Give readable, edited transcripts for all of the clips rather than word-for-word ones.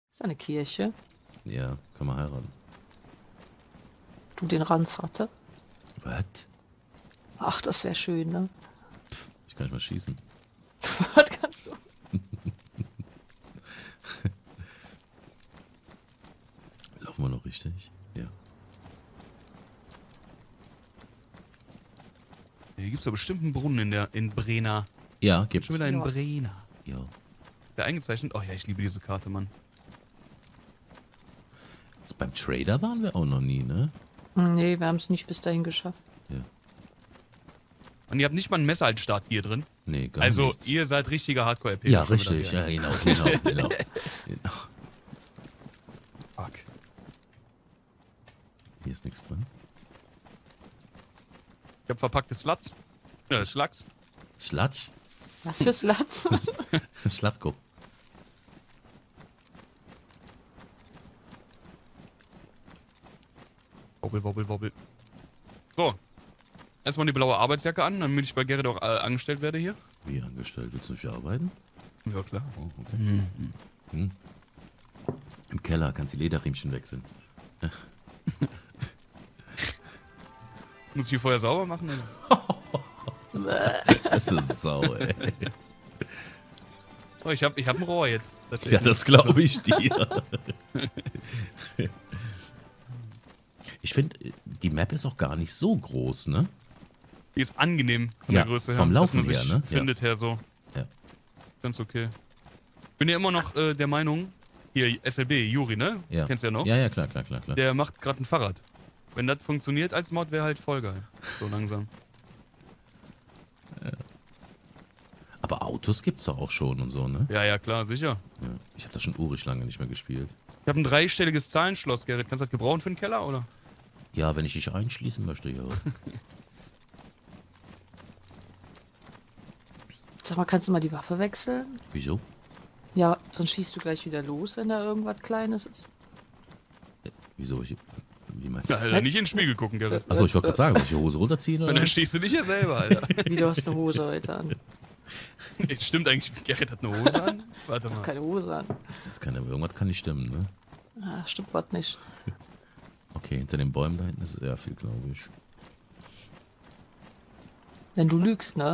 Ist eine Kirche. Ja, kann man heiraten. Du den Ranzratte. Was? Ach, das wäre schön, ne? Ich kann nicht mal schießen. Was kannst du? Laufen wir noch richtig? Ja. Hier gibt es doch bestimmt einen Brunnen in Brena. Ja, gibt's. Schon wieder in Ja. Brena. Ja. Der eingezeichnet? Oh ja, ich liebe diese Karte, Mann. Jetzt beim Trader waren wir auch noch nie, ne? Nee, wir haben es nicht bis dahin geschafft. Ja. Und ihr habt nicht mal ein Messer als Start hier drin. Nee, gar Also, nichts. ihr seid richtiger Hardcore-RP. Ja, richtig. Ja, genau. Genau. Fuck. Hier ist nichts drin. Ich hab verpackte Sluts. Slugs. Slatsch? Was für Sluts? Slatko. Wobbel, wobbel, wobbel. So. Erstmal die blaue Arbeitsjacke an, damit ich bei Gerrit auch angestellt werde hier. Wie angestellt? Willst du nicht arbeiten? Ja, klar. Oh, okay. Im Keller kannst du die Lederriemchen wechseln. Muss ich hier vorher sauber machen? Oder? Das ist Sau, ey. Oh, ich hab ein Rohr jetzt. Ja, das glaube ich dir. Ich finde, die Map ist auch gar nicht so groß, ne? Die ist angenehm von Ja, der Größe her. vom Laufen dass man her, sich ne? findet her so. Ja. Ganz okay. Bin ja immer noch der Meinung, hier SLB, Juri, ne? Ja. Kennst du ja noch? Ja, klar. Der macht gerade ein Fahrrad. Wenn das funktioniert als Mod, wäre halt voll geil. So langsam. Aber Autos gibt's doch auch schon und so, ne? Ja, klar, sicher. Ja. Ich habe das schon urig lange nicht mehr gespielt. Ich habe ein dreistelliges Zahlenschloss, Gerrit. Kannst du das gebrauchen für den Keller, oder? Ja, wenn ich dich einschließen möchte, ja. Sag mal, kannst du mal die Waffe wechseln? Wieso? Ja, sonst schießt du gleich wieder los, wenn da irgendwas Kleines ist. Wieso? Wie meinst du? Ja, Alter, nicht in den Spiegel gucken, Gerrit. Achso, ich wollte gerade sagen, soll ich die Hose runterziehen? Und Oder? dann stehst du dich ja selber, Alter. Wie, du hast eine Hose heute an. Stimmt eigentlich, Gerrit hat eine Hose an? Warte mal. Keine Hose an. Irgendwas kann nicht stimmen, ne? Ah, stimmt was nicht. Okay, hinter den Bäumen da hinten ist sehr viel, glaube ich. Wenn du lügst, ne?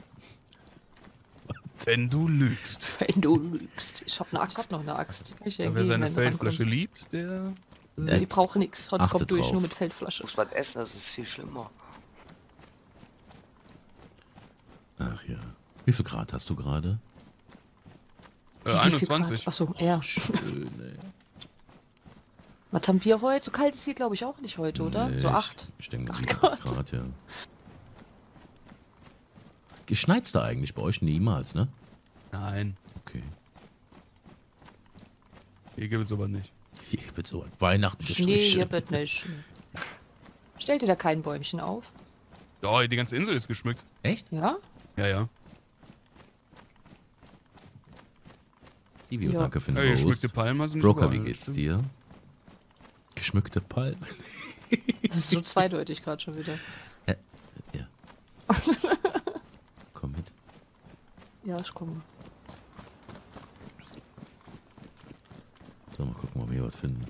Wenn du lügst. Wenn du lügst. Ich hab eine Axt, noch eine Axt. Die kann ich dir Ja, wer geben, seine wenn du Feldflasche rankommst. liebt, der... Ich brauche nichts, sonst Achte kommt durch drauf. nur mit Feldflasche. Muss was essen, das ist viel schlimmer. Ach ja. Wie viel Grad hast du gerade? Wie viel 21. Grad? Achso, ja. Schön, ey. Was haben wir heute? So kalt ist hier, glaube ich, auch nicht heute, oder? Nee, So 8. Ich denke, 8 Grad. Grad, ja. Geschneit's da eigentlich bei euch niemals, ne? Nein, Okay. hier gibt es sowas nicht. Hier wird so Weihnachten Schnee, gestrichen. hier wird nicht. Stellt ihr da kein Bäumchen auf? Oh, die ganze Insel ist geschmückt. Echt? Ja? Ja. Stevie, Ja. danke für den Ja, Roast. geschmückte Palmen sind nicht Broker, überall, wie das geht's stimmt. dir? Geschmückte Palmen? Das ist so zweideutig gerade schon wieder. Ja. Komm mit. Ja, ich komme. So, mal gucken, ob wir hier was finden.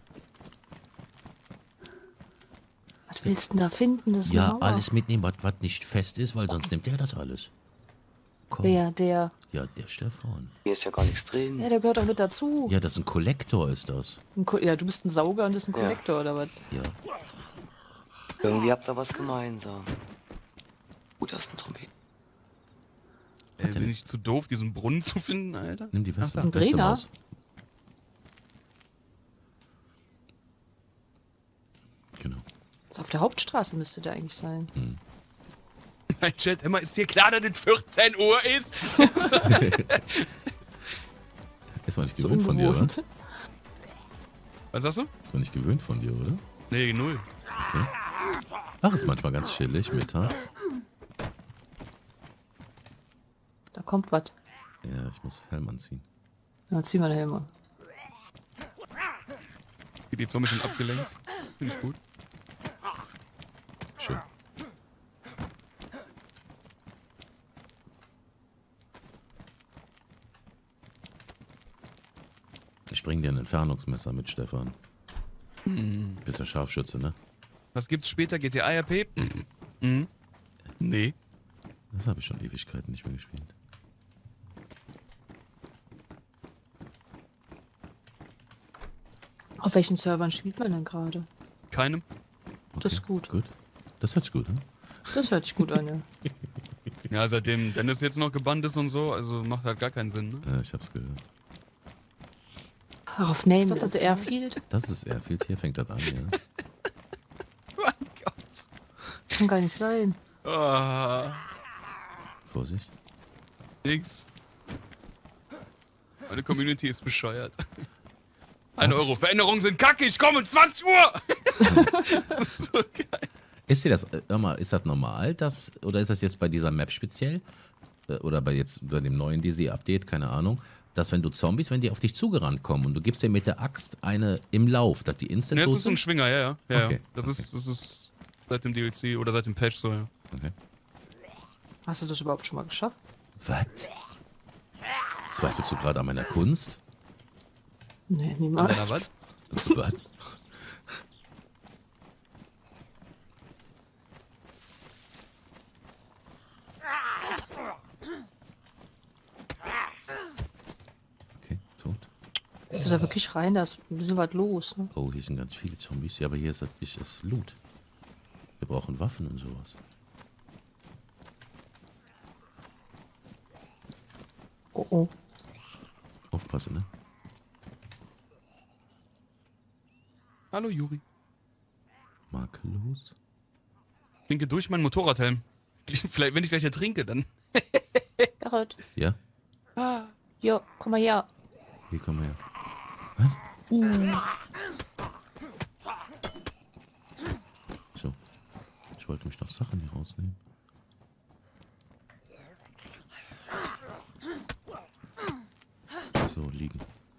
Was willst du denn da finden? Das ist eine Ja, Mauer. alles mitnehmen, was nicht fest ist, weil sonst nimmt der das alles. Komm. Wer? Der. Ja, der Stefan. Hier ist ja gar nichts drin. Ja, der gehört auch mit dazu. Ja, das ist ein Kollektor, ist das. Ja, du bist ein Sauger und das ist ein Ja. Kollektor, oder was? Ja. Irgendwie habt ihr was gemeinsam. Gut, das ist ein Trompet. Bin ich zu doof, diesen Brunnen zu finden, Alter? Nimm die Weste, Ein Weste Trainer? raus. Genau. Das auf der Hauptstraße müsste der eigentlich sein. Mein Chat, immer ist dir klar, dass es 14 Uhr ist? Ist man nicht So gewöhnt von dir, oder? unbewohnt. Was sagst du? Ist man nicht gewöhnt von dir, oder? Nee, 0. Ach, ist manchmal ganz chillig mittags. Da kommt was. Ja, ich muss Helm anziehen. Ja, zieh mal den Helm an. Geht jetzt so ein bisschen abgelenkt. Finde ich gut. Schön. Ich bring dir ein Entfernungsmesser mit, Stefan. Hm. Bist ja Scharfschütze, ne? Was gibt's später? GTA RP? Mhm. Nee. Das habe ich schon Ewigkeiten nicht mehr gespielt. Auf welchen Servern spielt man denn gerade? Keinem. Das ist gut. Gut. Das hört sich gut an. Das hört sich gut an, ja. Ja, seitdem Dennis jetzt noch gebannt ist und so, also macht halt gar keinen Sinn, ne? Ja, ich hab's gehört. Ach, auf Name Ist das das das Airfield? Das ist Airfield. Hier fängt das an, ja. Mein Gott. Kann gar nicht sein. Ah, Vorsicht. nix. Meine Community ist bescheuert. 1 Euro. Veränderungen sind kacke, ich komme um 20 Uhr! Das ist so geil. Ist dir das, hör mal, ist das normal, oder ist das jetzt bei dieser Map speziell? Oder bei dem neuen DC-Update, keine Ahnung, dass wenn du Zombies, wenn die auf dich zugerannt kommen und du gibst dir mit der Axt eine im Lauf, dass die instant Ne, es tot ist so ein sind? Schwinger, ja. Ja. Okay, Das ist seit dem DLC oder seit dem Patch so, ja. Okay. Hast du das überhaupt schon mal geschafft? Was? Zweifelst du gerade an meiner Kunst? Nee, niemals. Deiner was? Was? Okay, tot. Ist da wirklich rein? Da ist ein bisschen was los, ne? Oh, hier sind ganz viele Zombies. Ja, aber hier ist das Loot. Wir brauchen Waffen und sowas. Oh oh. Aufpassen, ne? Hallo Juri. Makellos. Trinke durch meinen Motorradhelm. Vielleicht, wenn ich gleich ertrinke, dann. Gerrit. Ja? Ja, komm mal her. Hier kommen wir her. Was? So. Ich wollte mich noch Sachen hier rausnehmen. So, liegen.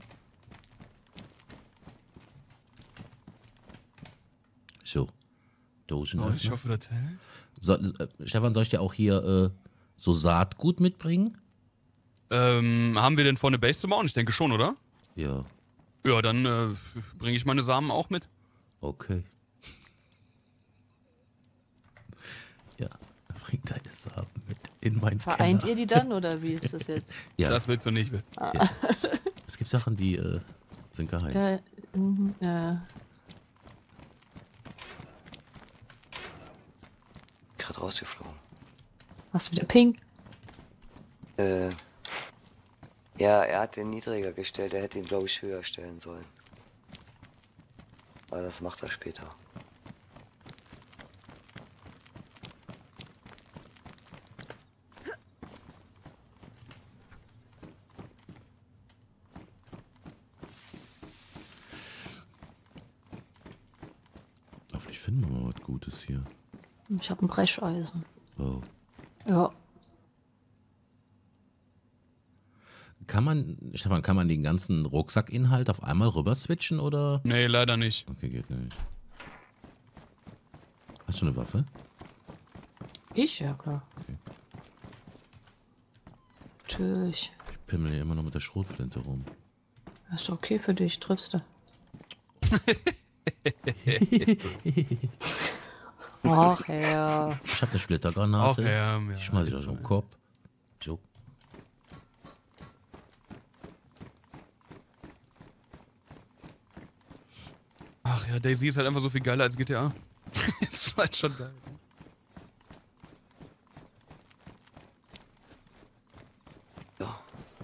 So. Dosen. Oh, ich hoffe, das hält. Stefan, soll ich dir auch hier so Saatgut mitbringen? Haben wir denn vor, eine Base zu bauen? Ich denke schon, oder? Ja. Ja, dann bringe ich meine Samen auch mit. Okay. Ja, bring deine Samen mit in mein Vereint Keller. ihr die dann oder wie ist das jetzt? Ja, Das willst du nicht wissen. es gibt Sachen, die sind geheim. Ja. Gerade rausgeflogen. Hast du wieder Ping? Ja, er hat den niedriger gestellt. Er hätte ihn, glaube ich, höher stellen sollen. Aber das macht er später. Hoffentlich finden wir mal was Gutes hier. Ich habe ein Brecheisen. Oh. Ja. Stefan, kann man den ganzen Rucksackinhalt auf einmal rüber switchen oder? Nee, leider nicht. Okay, geht nicht. Hast du eine Waffe? Ich? Ja, klar. Okay. Natürlich. Ich pimmel hier immer noch mit der Schrotflinte rum. Das ist doch okay für dich, triffst du. Ach ja. Ich habe eine Auch Splittergranate. ja. Ich schmeiß ist euch so. auf den Kopf. So. Ach ja, Daisy ist halt einfach so viel geiler als GTA. Ist halt schon geil. Ja.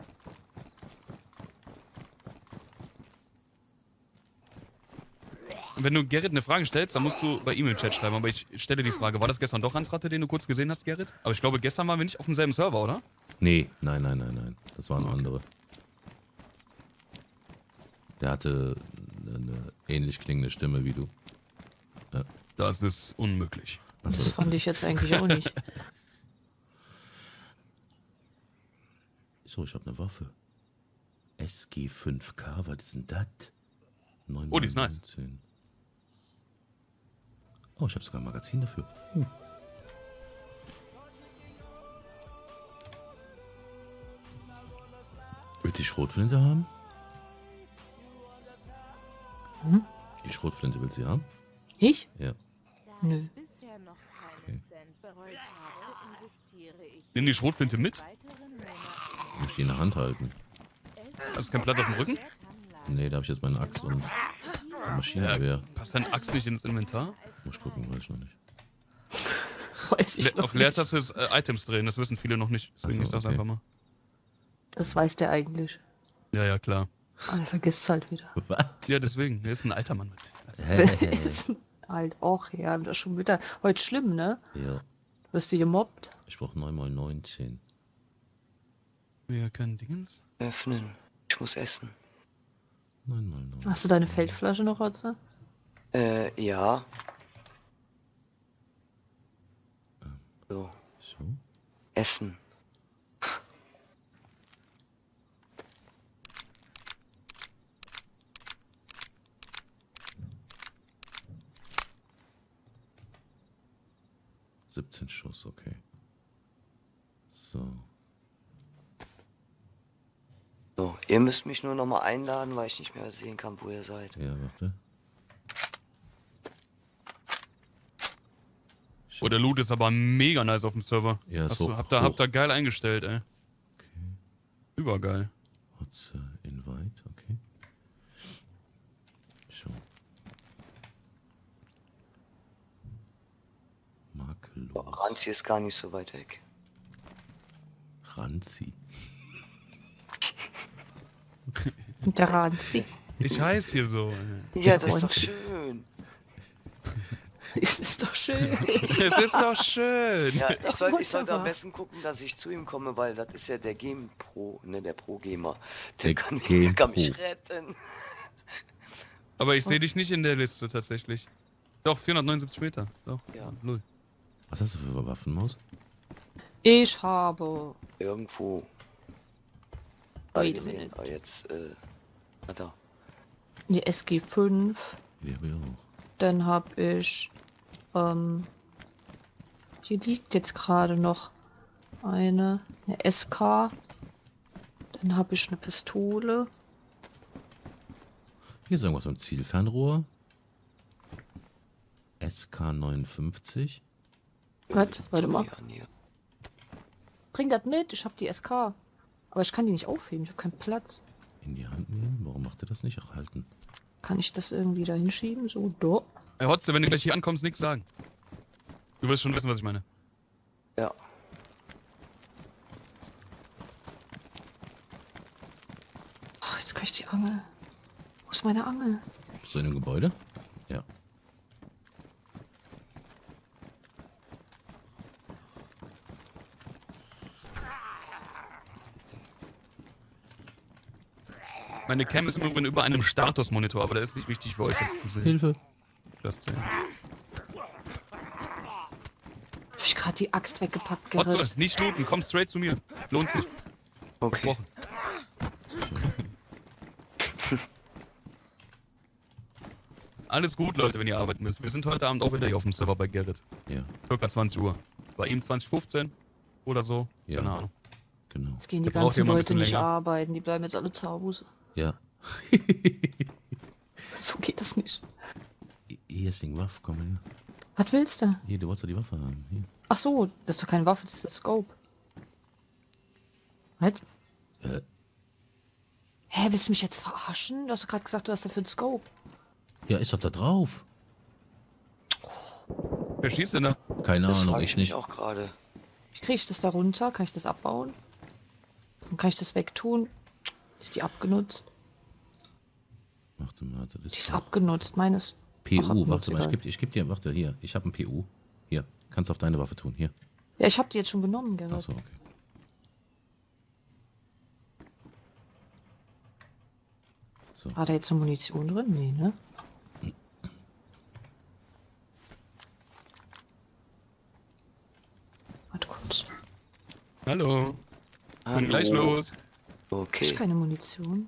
Und wenn du Gerrit eine Frage stellst, dann musst du bei ihm im Chat schreiben. Aber ich stelle die Frage, war das gestern doch Hans Ratte, den du kurz gesehen hast, Gerrit? Aber ich glaube, gestern waren wir nicht auf demselben Server, oder? Nee, nein. Das waren andere. Der hatte eine ähnlich klingende Stimme wie du. Das ist unmöglich. Achso, Das fand ich jetzt eigentlich auch nicht. So, ich habe eine Waffe. SG5K, was ist denn das? Oh, die ist nice. 919. Oh, ich habe sogar ein Magazin dafür. Willst du die Schrotflinte haben? Die Schrotflinte willst du haben? Ich? Ja. Nö. Bisher noch keinen Cent bereut habe, investiere ich Nimm die Schrotflinte mit. weiteren Monate Muss ich die in der Hand halten? Hast du keinen Platz auf dem Rücken? Nee, da habe ich jetzt meine Axt und ein Maschinengewehr. Passt deine Axt nicht ins Inventar? Muss ich gucken, weiß ich noch nicht. Weiß ich noch Auf nicht. Leertaste ist Items drehen, das wissen viele noch nicht. Deswegen Ach ich so, sag's okay. einfach mal. Das weiß der eigentlich. Ja, ja, klar. Aber er vergisst es halt wieder. Was? Ja, deswegen. Er ist ein alter Mann mit. Also, Ist halt auch, ja, das ist schon wieder. Heute schlimm, ne? Ja, Wirst du gemobbt? ich brauche 9 mal 19. wir können Dingens. Öffnen. Ich muss essen. 9 mal 9. Hast du deine Feldflasche noch, Otze? Ja. So, So. Essen. Schuss, okay. So. So, ihr müsst mich nur noch mal einladen, weil ich nicht mehr sehen kann, wo ihr seid. Ja, warte. Oh, der Loot ist aber mega nice auf dem Server. Ja, Hast so du, habt ihr geil eingestellt, ey. Okay. Übergeil. Hotze Invite, okay. So. Makellos. Ranzi ist gar nicht so weit weg. Ranzi. Und der Ranzi. Ich heiß hier so. Ey. Ja, das ist doch Ranzi. schön. Es ist doch schön. Es ist doch schön. Ja, ist doch ich sollte am wunderbar. besten gucken, dass ich zu ihm komme, weil das ist ja der Game Pro, ne, der Pro-Gamer. Der Der Game kann mich Pro. retten. Aber ich sehe dich nicht in der Liste tatsächlich. Doch, 479 Meter. Doch, Ja. null. Was hast du für Waffenmaus? Ich habe. Irgendwo. Wait a gesehen, minute. aber jetzt, da. Die SG5. Die habe ich auch. Dann habe ich. Hier liegt jetzt gerade noch eine SK. Dann habe ich eine Pistole. Hier ist irgendwas mit Zielfernrohr. SK59. Was? Warte mal. Ja, nee. Bring das mit. Ich habe die SK. Aber ich kann die nicht aufheben. Ich habe keinen Platz. In die Hand nehmen. Warum macht er das nicht? Ach, halten. Kann ich das irgendwie da hinschieben? So, do. Hey, Hotze, wenn du gleich hier ankommst, nichts sagen. Du wirst schon wissen, was ich meine. Ja. Ach, jetzt kann ich die Angel. Wo ist meine Angel? Bist du in dem Gebäude? Ja. Meine Cam ist im Übrigen über einem Statusmonitor, aber der ist nicht wichtig für euch, das zu sehen. Hilfe. Das zu sehen. Jetzt habe ich gerade die Axt weggepackt. Hotze, Gerrit. nicht looten, komm straight zu mir. Lohnt sich. Okay. Wochen. Alles gut, Leute, wenn ihr arbeiten müsst. Wir sind heute Abend auch wieder hier auf dem Server bei Gerrit. Ja, Circa 20 Uhr. Bei ihm 20:15 oder so. Ja. Keine Ahnung. genau. Jetzt gehen die Der braucht ganzen hier mal ein Leute bisschen nicht länger. arbeiten. Die bleiben jetzt alle zu Hause. Ja. So geht das nicht. Hier ist die Waffe, komm mal her. Was willst du? Hier, du wolltest doch die Waffe haben. Hier. Ach so, das ist doch keine Waffe, das ist der Scope. Was? Hä, willst du mich jetzt verarschen? Du hast doch gerade gesagt, du hast dafür einen Scope. Ja, ist doch da drauf. Wer schießt denn da? Keine Das Ahnung, frage ich mich nicht. auch gerade. Wie kriege ich das da runter? Kann ich das abbauen? Dann kann ich das wegtun. Ist die abgenutzt? Warte mal, das Die ist ist abgenutzt, meines. PU, Ach, warte abgenutzt, mal, egal. ich geb dir, warte, hier, ich habe ein PU. Hier, kannst auf deine Waffe tun, hier. Ja, ich habe die jetzt schon genommen, Gerrit. Achso, okay. So, War da jetzt eine Munition drin? Nee, ne? Warte kurz. Hallo. Bin gleich Hallo. los. Hab ich Okay. keine Munition?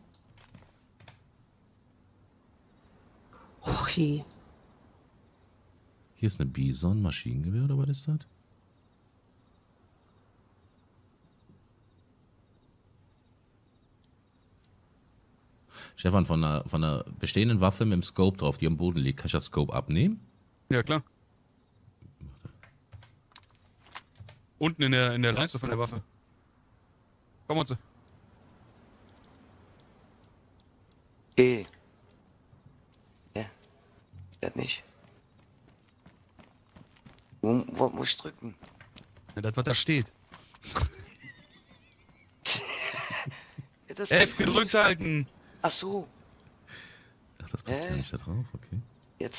Och je. hier ist eine Bison, Maschinengewehr oder was ist das? Stefan, von einer bestehenden Waffe mit dem Scope drauf, die am Boden liegt, kann ich das Scope abnehmen? Ja, klar. Unten in der Leiste von der Waffe. Komm, Mutze. E. Ja. Wird nicht. Wo muss ich drücken? Ja, das, was da steht. Ja, das F gedrückt halten. Ach so. Ach, das passt gar nicht da drauf, okay. Jetzt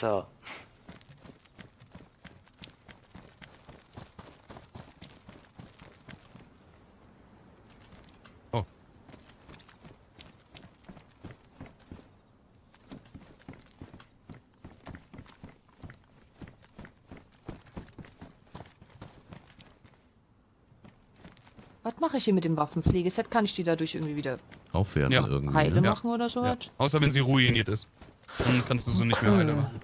Oh. Was mache ich hier mit dem Waffenpflegeset? Kann ich die dadurch irgendwie wieder Aufwerten Ja. irgendwie. heile Ne? machen oder so? Ja. Außer wenn sie ruiniert ist. Dann kannst du sie nicht mehr heile machen.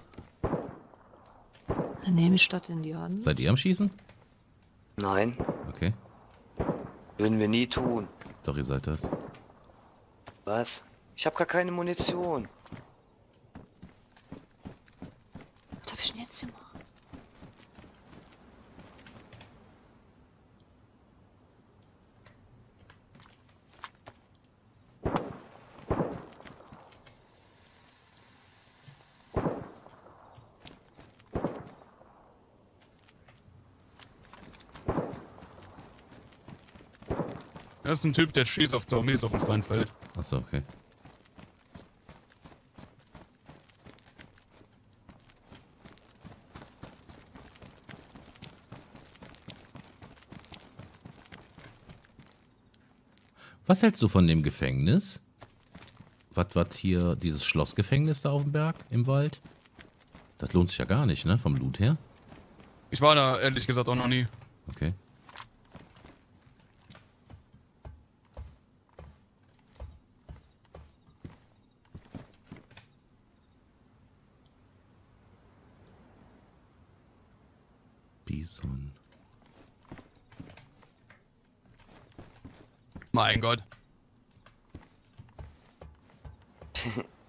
Dann nehme ich das in die Hand. Seid ihr am Schießen? nein, Okay. würden wir nie tun. Doch, ihr seid das. Was? Ich habe gar keine Munition. Was hab ich denn jetzt gemacht? Das ist ein Typ, der schießt auf Zombies auf dem freien Feld. Achso, okay. Was hältst du von dem Gefängnis? Was hier, dieses Schlossgefängnis da auf dem Berg im Wald? Das lohnt sich ja gar nicht, ne? Vom Loot her. Ich war da ehrlich gesagt auch noch nie. Okay. Bison. Mein Gott.